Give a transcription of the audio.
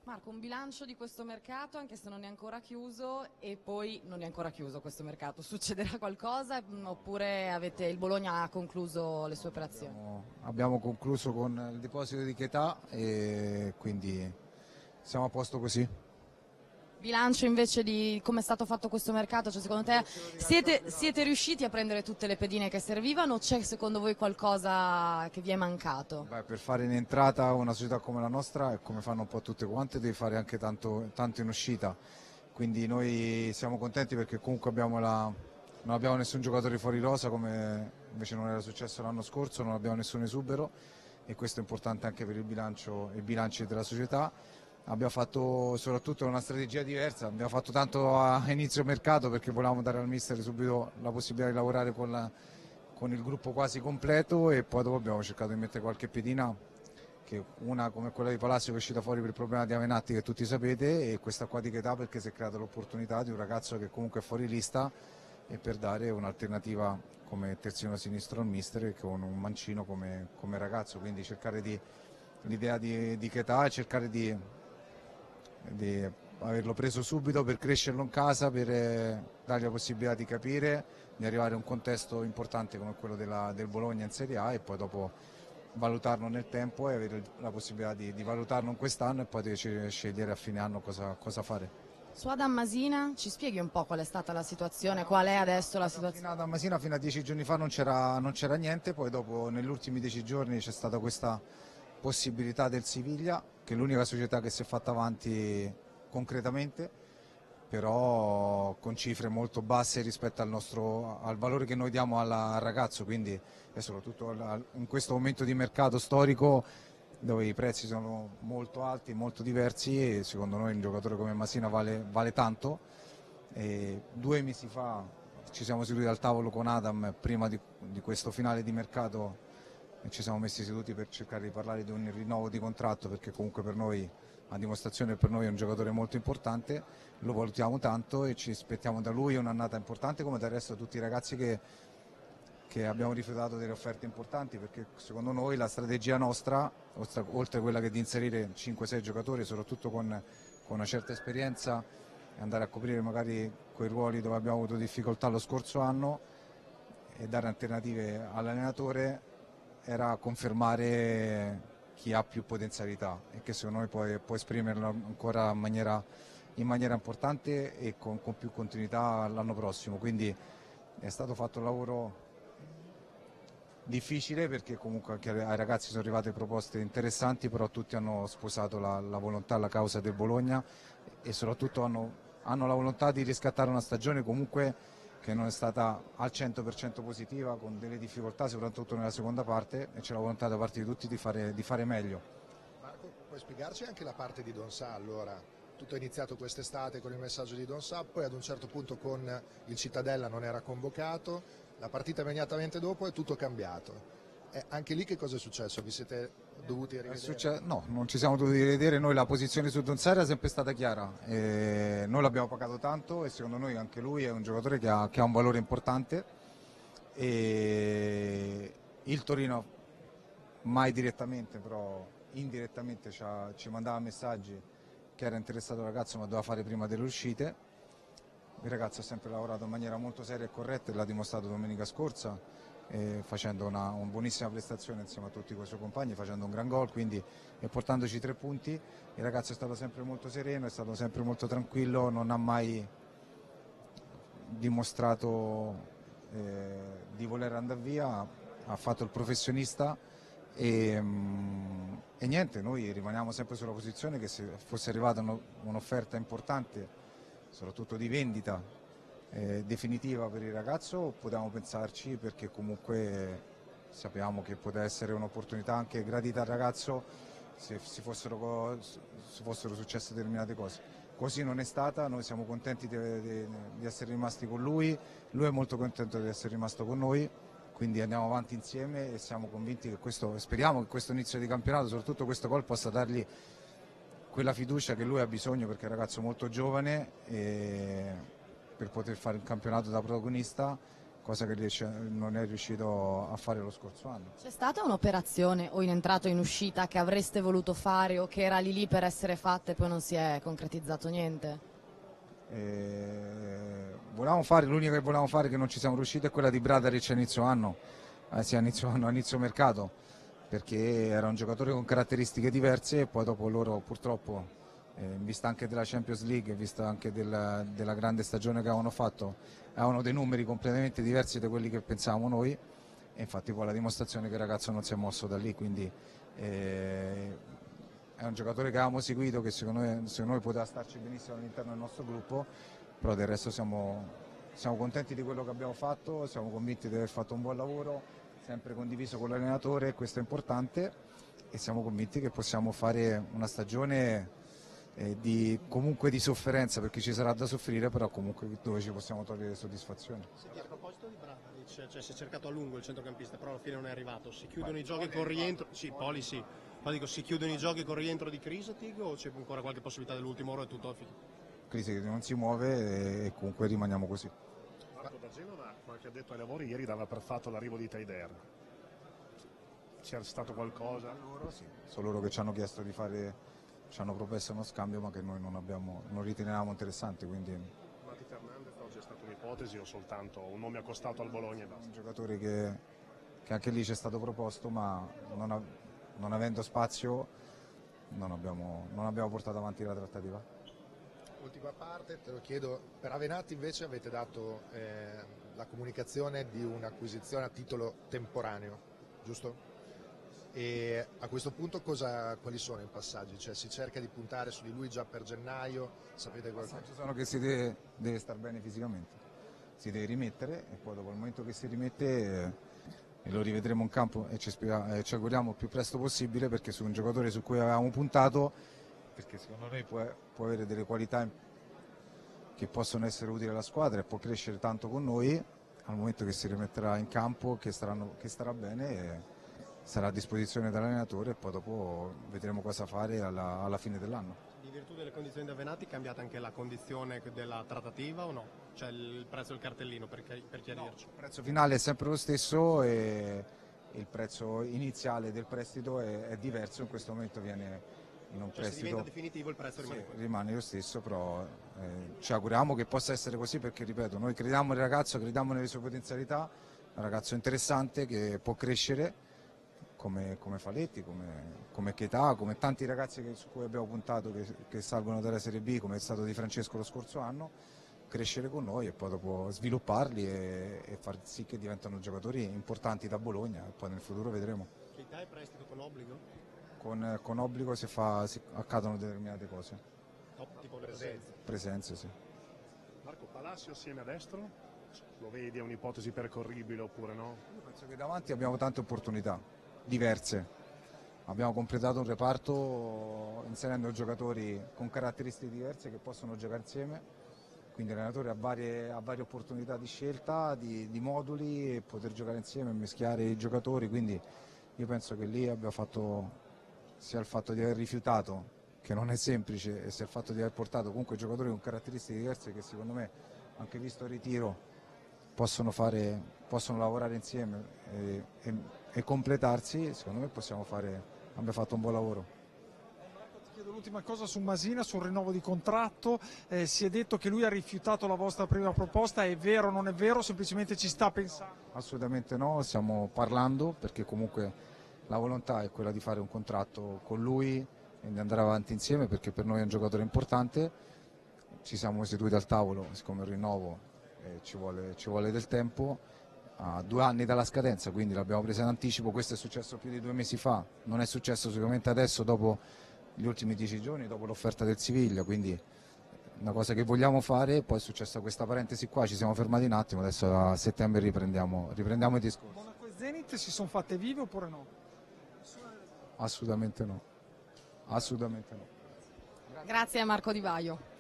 Marco, un bilancio di questo mercato, anche se non è ancora chiuso, e poi non è ancora chiuso questo mercato, succederà qualcosa oppure il Bologna ha concluso le sue operazioni? Abbiamo concluso con il deposito di Chietà e quindi siamo a posto così. Bilancio invece di come è stato fatto questo mercato, cioè secondo te siete riusciti a prendere tutte le pedine che servivano o c'è secondo voi qualcosa che vi è mancato? Beh, per fare in entrata una società come la nostra, e come fanno un po' tutte quante, devi fare anche tanto in uscita. Quindi noi siamo contenti perché comunque non abbiamo nessun giocatore fuori rosa come invece non era successo l'anno scorso, non abbiamo nessun esubero e questo è importante anche per il bilancio e i bilanci della società. Abbiamo fatto soprattutto una strategia diversa, abbiamo fatto tanto a inizio mercato perché volevamo dare al mister subito la possibilità di lavorare con il gruppo quasi completo e poi dopo abbiamo cercato di mettere qualche pedina, che una come quella di Palacio che è uscita fuori per il problema di Avenatti che tutti sapete e questa qua di Chietà perché si è creata l'opportunità di un ragazzo che comunque è fuori lista e per dare un'alternativa come terzino sinistro al mister e con un mancino come ragazzo, quindi cercare l'idea di Chietà e cercare di averlo preso subito per crescerlo in casa, per dargli la possibilità di capire, di arrivare a un contesto importante come quello del Bologna in Serie A e poi dopo valutarlo nel tempo e avere la possibilità di valutarlo in quest'anno e poi decidere, scegliere a fine anno cosa fare. Su Adam Masina ci spieghi un po' qual è stata la situazione, qual è adesso la Fino situazione? a Masina, fino a 10 giorni fa non c'era niente, poi dopo negli ultimi 10 giorni c'è stata questa possibilità del Siviglia, che è l'unica società che si è fatta avanti concretamente, però con cifre molto basse rispetto al valore che noi diamo al ragazzo, quindi e soprattutto in questo momento di mercato storico dove i prezzi sono molto alti, molto diversi e secondo noi un giocatore come Masina vale tanto. E 2 mesi fa ci siamo seduti al tavolo con Adam prima di questo finale di mercato e ci siamo messi seduti per cercare di parlare di un rinnovo di contratto perché comunque per noi, a dimostrazione per noi è un giocatore molto importante, lo valutiamo tanto e ci aspettiamo da lui un'annata importante come del resto tutti i ragazzi che abbiamo rifiutato delle offerte importanti perché secondo noi la strategia nostra, oltre a quella che di inserire 5-6 giocatori, soprattutto con una certa esperienza, e andare a coprire magari quei ruoli dove abbiamo avuto difficoltà lo scorso anno e dare alternative all'allenatore, era confermare chi ha più potenzialità e che secondo noi può esprimerlo ancora in maniera importante e con più continuità l'anno prossimo. Quindi è stato fatto un lavoro difficile perché comunque anche ai ragazzi sono arrivate proposte interessanti, però tutti hanno sposato la volontà, la causa del Bologna e soprattutto hanno la volontà di riscattare una stagione comunque che non è stata al 100% positiva, con delle difficoltà soprattutto nella seconda parte e c'è la volontà da parte di tutti di fare meglio. Marco, puoi spiegarci anche la parte di Don Sa allora? Tutto è iniziato quest'estate con il messaggio di Don Sa, poi ad un certo punto con il Cittadella non era convocato, la partita immediatamente dopo è tutto cambiato. Anche lì che cosa è successo? Vi siete dovuti rivedere? No, non ci siamo dovuti rivedere, noi la posizione su Donzera è sempre stata chiara, noi l'abbiamo pagato tanto e secondo noi anche lui è un giocatore che ha un valore importante e il Torino mai direttamente però indirettamente ci mandava messaggi che era interessato il ragazzo ma doveva fare prima delle uscite. Il ragazzo ha sempre lavorato in maniera molto seria e corretta e l'ha dimostrato domenica scorsa, facendo una buonissima prestazione insieme a tutti i suoi compagni, facendo un gran gol quindi, e portandoci 3 punti. Il ragazzo è stato sempre molto sereno, è stato sempre molto tranquillo, non ha mai dimostrato di voler andare via, ha fatto il professionista e niente, noi rimaniamo sempre sulla posizione che se fosse arrivata un'offerta importante, soprattutto di vendita definitiva per il ragazzo, potevamo pensarci perché comunque sappiamo che poteva essere un'opportunità anche gradita al ragazzo se fossero successe determinate cose. Così non è stata, noi siamo contenti di essere rimasti con lui è molto contento di essere rimasto con noi, quindi andiamo avanti insieme e siamo convinti che speriamo che questo inizio di campionato, soprattutto questo gol, possa dargli quella fiducia che lui ha bisogno perché è un ragazzo molto giovane per poter fare il campionato da protagonista cosa che non è riuscito a fare lo scorso anno. C'è stata un'operazione o in entrata o in uscita che avreste voluto fare o che era lì per essere fatta e poi non si è concretizzato niente? L'unica che volevamo fare che non ci siamo riusciti è quella di Bradaric a inizio anno, sì, a inizio mercato, perché era un giocatore con caratteristiche diverse e poi dopo loro purtroppo, in vista anche della Champions League, in vista anche della grande stagione che avevano fatto, avevano dei numeri completamente diversi da quelli che pensavamo noi, e infatti poi la dimostrazione che il ragazzo non si è mosso da lì, quindi è un giocatore che avevamo seguito, che secondo noi poteva starci benissimo all'interno del nostro gruppo, però del resto siamo contenti di quello che abbiamo fatto, siamo convinti di aver fatto un buon lavoro, sempre condiviso con l'allenatore, questo è importante, e siamo convinti che possiamo fare una stagione comunque di sofferenza, perché ci sarà da soffrire, però comunque dove ci possiamo togliere soddisfazione. Senti, a proposito di Bradaric, cioè si è cercato a lungo il centrocampista, però alla fine non è arrivato. Si chiudono i giochi con rientro. Sì, Poli sì. Ma dico, si chiudono i giochi con rientro di Križatic o c'è ancora qualche possibilità dell'ultimo ora e tutto Crisi che non si muove e comunque rimaniamo così. Marco, da Genova qualche addetto ai lavori ieri dava per fatto l'arrivo di Taider. C'è stato qualcosa? Sì. Sono loro che ci hanno chiesto di fare, ci hanno proposto uno scambio, ma che noi non ritenevamo interessante, quindi Mati Fernandez oggi è stata un'ipotesi o soltanto un nome accostato al Bologna e basta? un giocatore che anche lì ci è stato proposto, ma non avendo spazio non abbiamo portato avanti la trattativa. Ultima parte, te lo chiedo, per Avenatti invece avete dato la comunicazione di un'acquisizione a titolo temporaneo, giusto? E a questo punto quali sono i passaggi? Cioè si cerca di puntare su di lui già per gennaio, sapete qualcosa? I passaggi sono che si deve star bene fisicamente, si deve rimettere, e poi dopo il momento che si rimette e lo rivedremo in campo e ci auguriamo il più presto possibile, perché su un giocatore su cui avevamo puntato, perché secondo noi può avere delle qualità che possono essere utili alla squadra e può crescere tanto con noi, al momento che si rimetterà in campo, che starà bene e sarà a disposizione dell'allenatore, e poi dopo vedremo cosa fare alla fine dell'anno. In virtù delle condizioni di Avenatti è cambiata anche la condizione della trattativa o no? Cioè il prezzo del cartellino, per chiarirci. No, il prezzo finale è sempre lo stesso e il prezzo iniziale del prestito è diverso, in questo momento viene in un prestito. Se diventa definitivo il prezzo rimane quello. Rimane lo stesso, però ci auguriamo che possa essere così, perché ripeto, noi crediamo nel ragazzo, crediamo nelle sue potenzialità, è un ragazzo interessante che può crescere come Faletti, come Keita, come tanti ragazzi su cui abbiamo puntato che salgono dalla Serie B, come è stato di Francesco lo scorso anno, crescere con noi e poi dopo svilupparli e far sì che diventano giocatori importanti da Bologna, e poi nel futuro vedremo. Keita è prestito con obbligo? Con obbligo accadono determinate cose. Tipo le Presenze, sì. Marco, Palacio assieme a destro? Lo vedi, è un'ipotesi percorribile oppure no? Io penso che davanti abbiamo tante opportunità diverse. Abbiamo completato un reparto inserendo giocatori con caratteristiche diverse che possono giocare insieme, quindi l'allenatore ha varie opportunità di scelta, di moduli, e poter giocare insieme e mischiare i giocatori, quindi io penso che lì abbia fatto sia il fatto di aver rifiutato, che non è semplice, e sia il fatto di aver portato comunque giocatori con caratteristiche diverse che secondo me, anche visto il ritiro, possono lavorare insieme e completarsi, secondo me abbiamo fatto un buon lavoro. Ti chiedo l'ultima cosa su Masina, sul rinnovo di contratto. Si è detto che lui ha rifiutato la vostra prima proposta, è vero o non è vero? Semplicemente ci sta pensando? Assolutamente no, stiamo parlando, perché comunque la volontà è quella di fare un contratto con lui e di andare avanti insieme, perché per noi è un giocatore importante. Ci siamo seduti al tavolo, siccome il rinnovo ci vuole del tempo, a 2 anni dalla scadenza, quindi l'abbiamo presa in anticipo. Questo è successo più di 2 mesi fa, non è successo sicuramente adesso dopo gli ultimi 10 giorni, dopo l'offerta del Siviglia, quindi una cosa che vogliamo fare. Poi è successa questa parentesi qua, ci siamo fermati un attimo, adesso a settembre riprendiamo i discorsi. Monaco e Zenit si sono fatte vive oppure no? Assolutamente no. Grazie a Marco Di Vaio.